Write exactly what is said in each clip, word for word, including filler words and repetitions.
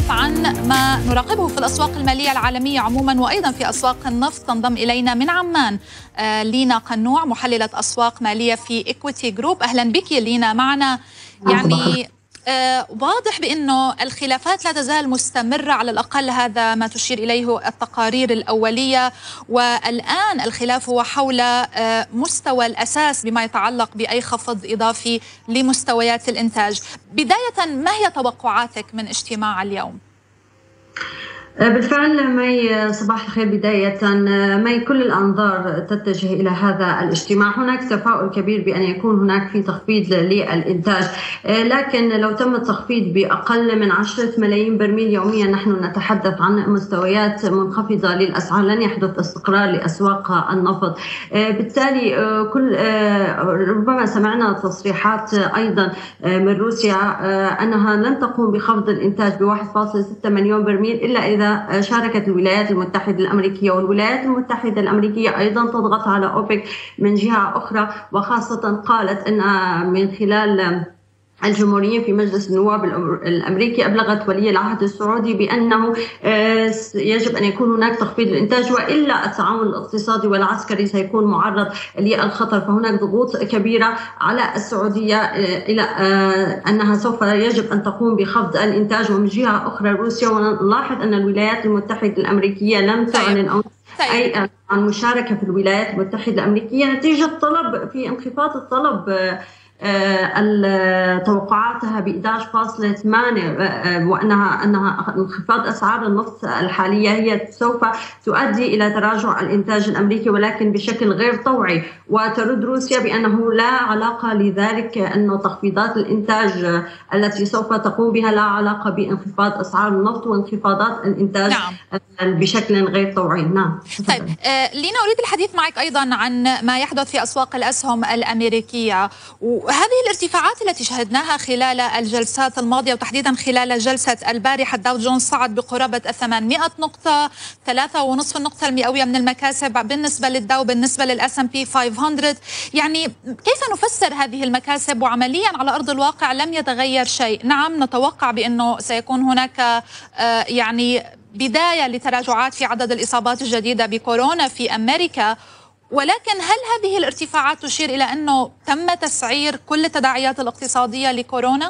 نتحدث عن ما نراقبه في الأسواق المالية العالمية عموما وأيضا في أسواق النفط. تنضم إلينا من عمان آه لينا قنوع، محللة أسواق مالية في إيكويتي جروب. أهلا بك لينا معنا. يعني آه واضح بأنه الخلافات لا تزال مستمرة، على الأقل هذا ما تشير إليه التقارير الأولية، والآن الخلاف هو حول آه مستوى الأساس بما يتعلق بأي خفض إضافي لمستويات الإنتاج. بداية، ما هي توقعاتك من اجتماع اليوم؟ بالفعل مي، صباح الخير. بداية مي، كل الأنظار تتجه إلى هذا الاجتماع. هناك تفاؤل كبير بأن يكون هناك في تخفيض للإنتاج، لكن لو تم التخفيض بأقل من عشرة ملايين برميل يوميا نحن نتحدث عن مستويات منخفضة للأسعار، لن يحدث استقرار لأسواق النفط. بالتالي كل ربما سمعنا تصريحات أيضا من روسيا أنها لن تقوم بخفض الإنتاج ب واحد فاصلة ستة مليون برميل إلا إذا شاركت الولايات المتحدة الأمريكية، والولايات المتحدة الأمريكية أيضا تضغط على أوبك من جهة أخرى، وخاصة قالت أن من خلال الجمهوريين في مجلس النواب الأمريكي أبلغت ولي العهد السعودي بأنه يجب أن يكون هناك تخفيض الإنتاج، وإلا التعاون الاقتصادي والعسكري سيكون معرض للخطر. فهناك ضغوط كبيرة على السعودية إلى أنها سوف يجب أن تقوم بخفض الإنتاج. ومن جهة أخرى روسيا، ونلاحظ أن الولايات المتحدة الامريكيه لم تعلن أو أي عن مشاركة في الولايات المتحدة الأمريكية نتيجة طلب في انخفاض الطلب توقعاتها ب إحدى عشر فاصلة ثمانية، وانها انها انخفاض اسعار النفط الحاليه هي سوف تؤدي الى تراجع الانتاج الامريكي، ولكن بشكل غير طوعي. وترد روسيا بانه لا علاقه لذلك، انه تخفيضات الانتاج التي سوف تقوم بها لا علاقه بانخفاض اسعار النفط وانخفاضات الانتاج نعم. بشكل غير طوعي. نعم. طيب آه لينا، اريد الحديث معك ايضا عن ما يحدث في اسواق الاسهم الامريكيه، وهذه الارتفاعات التي شهدناها خلال الجلسات الماضية، وتحديدا خلال جلسة البارحة. الداو جونز صعد بقرابة ثمانمائة نقطة، ثلاثة ونصف النقطة المئوية من المكاسب بالنسبة للداو. بالنسبة للأس أم بي خمسمائة، يعني كيف نفسر هذه المكاسب؟ وعمليا على أرض الواقع لم يتغير شيء. نعم، نتوقع بأنه سيكون هناك يعني بداية لتراجعات في عدد الإصابات الجديدة بكورونا في أمريكا، ولكن هل هذه الارتفاعات تشير إلى أنه تم تسعير كل التداعيات الاقتصادية لكورونا؟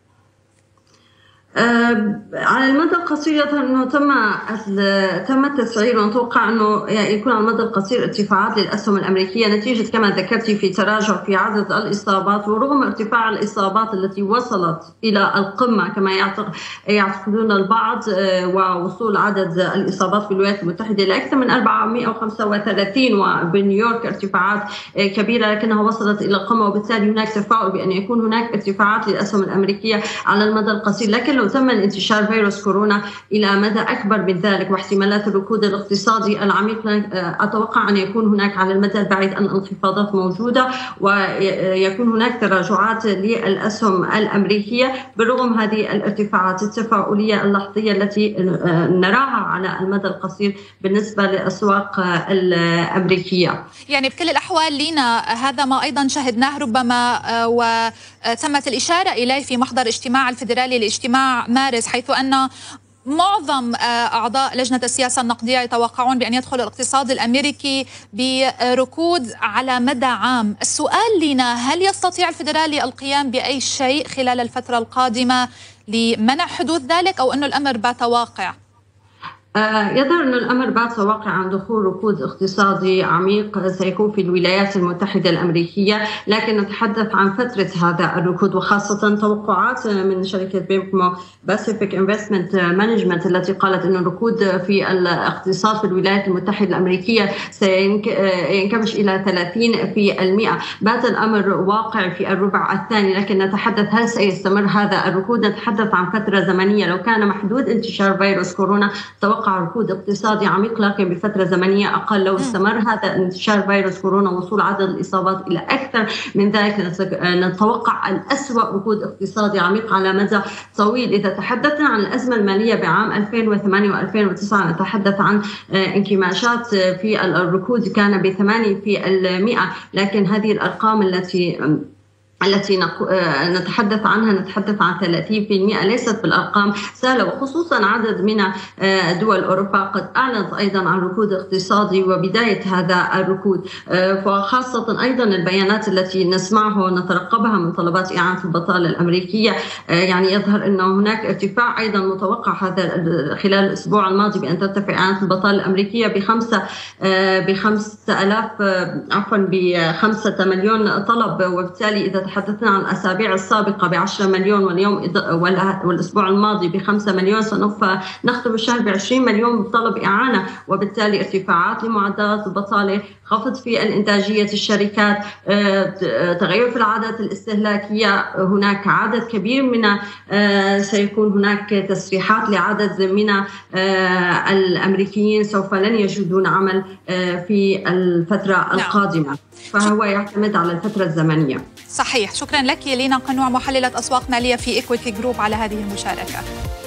آه على المدى القصير انه تم تم التسعير، ونتوقع انه يكون على المدى القصير ارتفاعات للاسهم الامريكيه نتيجه كما ذكرتي في تراجع في عدد الاصابات، ورغم ارتفاع الاصابات التي وصلت الى القمه كما يعتقدون البعض، آه ووصول عدد الاصابات في الولايات المتحده لاكثر من أربعمائة وخمسة وثلاثين، وبنيويورك ارتفاعات آه كبيره لكنها وصلت الى القمه، وبالتالي هناك تفاؤل بان يكون هناك ارتفاعات للاسهم الامريكيه على المدى القصير. لكن لو تم انتشار فيروس كورونا إلى مدى أكبر من ذلك واحتمالات الركود الاقتصادي العميق، أتوقع أن يكون هناك على المدى البعيد أن الانخفاضات موجودة ويكون هناك تراجعات للأسهم الأمريكية، بالرغم هذه الارتفاعات التفاؤلية اللحظية التي نراها على المدى القصير بالنسبة للأسواق الأمريكية. يعني بكل الأحوال لينا، هذا ما أيضا شهدناه ربما وتمت الإشارة إليه في محضر اجتماع الفيدرالي لاجتماع مارس، حيث أن معظم أعضاء لجنة السياسة النقدية يتوقعون بأن يدخل الاقتصاد الأمريكي بركود على مدى عام. السؤال لنا، هل يستطيع الفيدرالي القيام بأي شيء خلال الفترة القادمة لمنع حدوث ذلك، أو أن الأمر بات واقع؟ يظهر أن الأمر بات واقع عن دخول ركود اقتصادي عميق سيكون في الولايات المتحدة الأمريكية، لكن نتحدث عن فترة هذا الركود، وخاصة توقعات من شركة بيمكو باسيفيك انفستمنت مانجمنت التي قالت أن الركود في الاقتصاد في الولايات المتحدة الأمريكية سينكمش إلى ثلاثين بالمئة. بات الأمر واقع في الربع الثاني، لكن نتحدث هل سيستمر هذا الركود؟ نتحدث عن فترة زمنية. لو كان محدود انتشار فيروس كورونا توقع ركود اقتصادي عميق، لكن بفترة زمنية أقل. لو استمر هذا انتشار فيروس كورونا وصول عدد الإصابات إلى أكثر من ذلك نتوقع الأسوأ ركود اقتصادي عميق على مدى طويل. إذا تحدثنا عن الأزمة المالية بعام ألفين وثمانية وألفين وتسعة نتحدث عن انكماشات في الركود كان بثمانية بالمئة، لكن هذه الأرقام التي التي نتحدث عنها نتحدث عن ثلاثين بالمئة، ليست بالأرقام سهلة، وخصوصا عدد من دول أوروبا قد أعلنت أيضا عن ركود اقتصادي وبداية هذا الركود، وخاصة أيضا البيانات التي نسمعها ونترقبها من طلبات إعانة البطالة الأمريكية، يعني يظهر أن هناك ارتفاع أيضا متوقع هذا خلال الأسبوع الماضي بأن ترتفع إعانة البطالة الأمريكية بخمسة بخمسة آلاف عفوا بخمسة مليون طلب، وبالتالي إذا تحدثنا عن الأسابيع السابقة بعشرة مليون واليوم والأسبوع الماضي بخمسة مليون، سوف نختم الشهر بعشرين مليون طلب إعانة، وبالتالي ارتفاعات لمعدلات البطالة، خفض في الإنتاجية الشركات، تغير في العادات الاستهلاكية، هناك عدد كبير من سيكون هناك تسريحات لعدد من الأمريكيين سوف لن يجدون عمل في الفترة القادمة، فهو يعتمد على الفترة الزمنية. صحيح. شكرا لك لينا قنوع، محللة أسواق مالية في إيكويتي جروب، على هذه المشاركة.